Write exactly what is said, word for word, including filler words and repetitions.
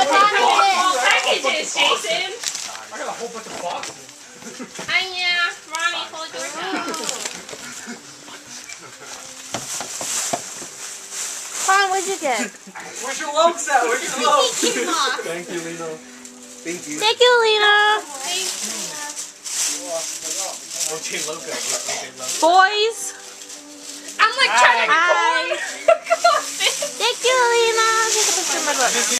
What packages? All packages, Jason. I got a whole bunch of boxes. I yeah, Ronnie, hold yours up. Khon, what'd you get? Where's your lokes at? Where's your lokes? Thank you, Lino. Thank you. Thank you, Lena. O J Loco. Boys. I'm like trying to Hi. record. Thank you, Lena. Take a picture of my book.